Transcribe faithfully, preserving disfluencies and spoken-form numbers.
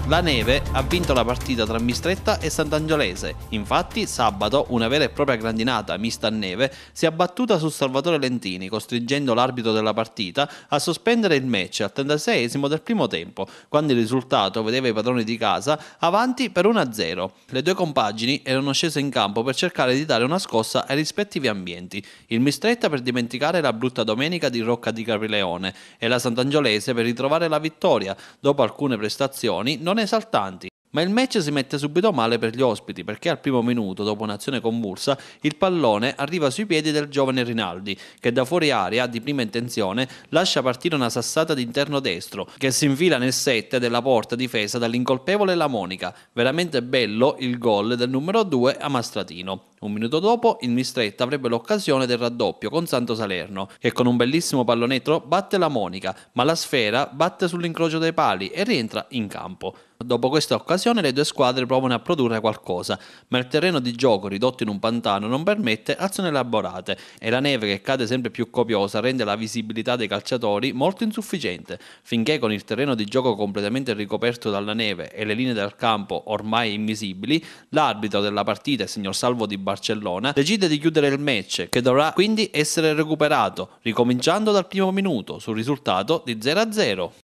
La neve ha vinto la partita tra Mistretta e Sant'Angiolese. Infatti, sabato una vera e propria grandinata mista a neve si è abbattuta su Salvatore Lentini, costringendo l'arbitro della partita a sospendere il match al trentaseiesimo del primo tempo, quando il risultato vedeva i padroni di casa avanti per uno a zero. Le due compagini erano scese in campo per cercare di dare una scossa ai rispettivi ambienti. Il Mistretta per dimenticare la brutta domenica di Rocca di Caprileone e la Sant'Angiolese per ritrovare la vittoria dopo alcune prestazioni non esaltanti. Ma il match si mette subito male per gli ospiti perché al primo minuto, dopo un'azione convulsa, il pallone arriva sui piedi del giovane Rinaldi, che da fuori area, di prima intenzione, lascia partire una sassata d'interno destro, che si infila nel sette della porta difesa dall'incolpevole La Monica. Veramente bello il gol del numero due a Mastratino. Un minuto dopo il Mistretta avrebbe l'occasione del raddoppio con Santo Salerno, che con un bellissimo pallonetro batte La Monica, ma la sfera batte sull'incrocio dei pali e rientra in campo. Dopo questa occasione le due squadre provano a produrre qualcosa, ma il terreno di gioco ridotto in un pantano non permette azioni elaborate e la neve che cade sempre più copiosa rende la visibilità dei calciatori molto insufficiente, finché con il terreno di gioco completamente ricoperto dalla neve e le linee del campo ormai invisibili, l'arbitro della partita, il signor Salvo di Barcellona, decide di chiudere il match, che dovrà quindi essere recuperato, ricominciando dal primo minuto, sul risultato di zero a zero.